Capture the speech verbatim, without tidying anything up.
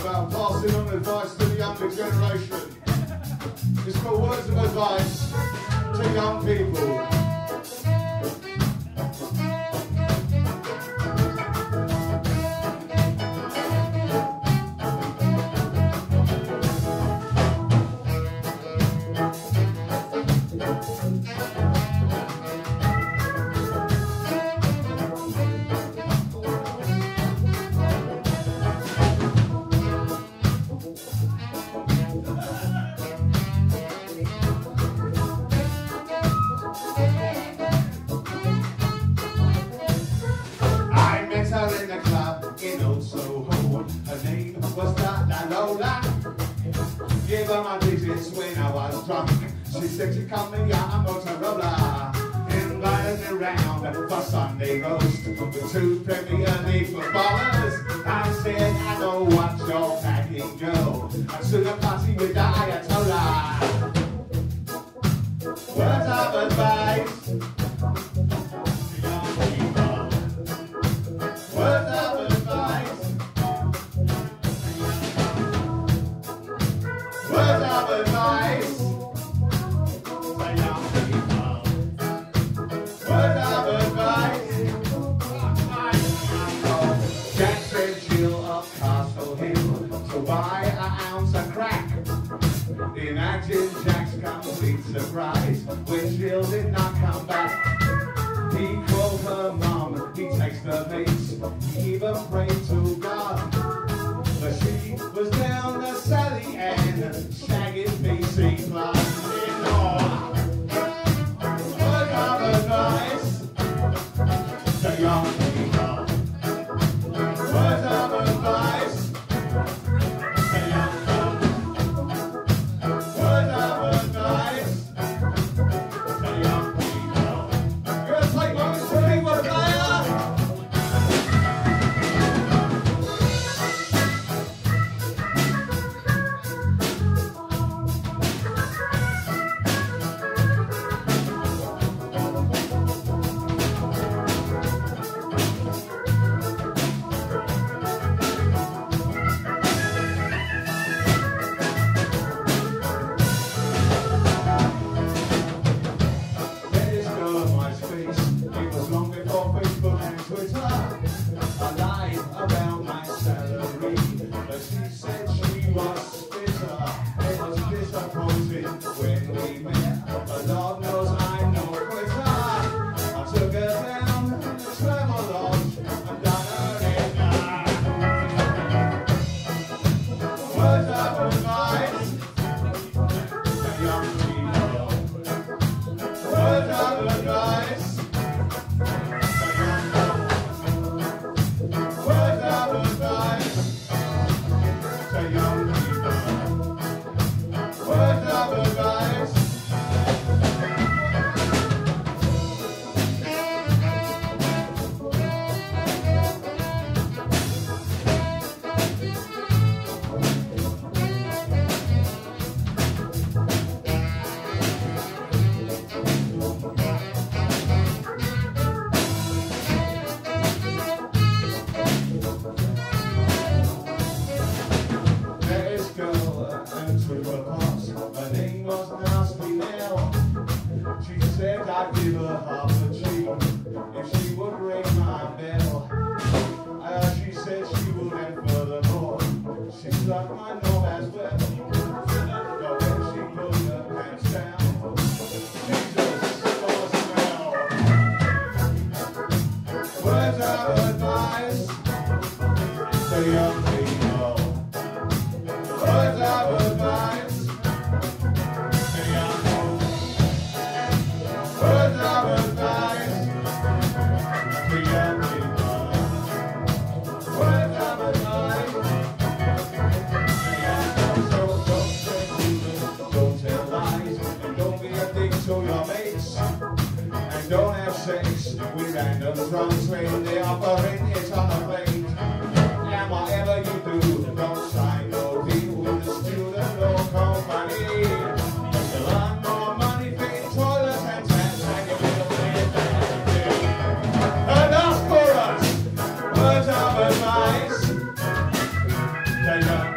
about passing on advice to the younger generation. It's called Words of Advice to Young People. In the club in Old Soho, her name was La La Lola. Gave her my digits when I was drunk. She said she come in your Motorola. Invited me round for Sunday roast with two Premier League footballers. I said I know what you're packing, Joe. I took a party with the Ayatollah. Words of advice. Words of advice. Words of advice. For young people. Words of advice. Jack said she'll up Castle Hill to buy an ounce of crack. Imagine Jack's complete surprise when Jill did not come back. He called her mom, he takes the mates, he even prayed to God. But she was down the Sally Ann, shagging B C plus in law. Word of advice to young people. Words of advice to young people. Words of advice to young people. When we met, but Lord knows I'm no quitter. I took her down in the Tremor Lodge and done her in there. Words of advice to young people. Words of advice to young people. Words of advice to young people. Words of advice. This girl entered the box. Her name was Nasty Nell. She said I'd give her half a cheek if she would ring my bell. Uh, she said she would, and furthermore, she sucked my nose as well. But when she put her pants down, Jesus, for smell. Words of advice to young people. Words of advice to young people. Words of advice to young people. Words of advice to young people. So don't say rumors, don't tell lies, and don't be a dick to your mates, and don't have sex with random drunks when they offering it on a plate. And whatever you do, don't sign no deal with the student law company. You'll earn more money paying toilets and tax, and you will pay that. And last chorus, words of advice to young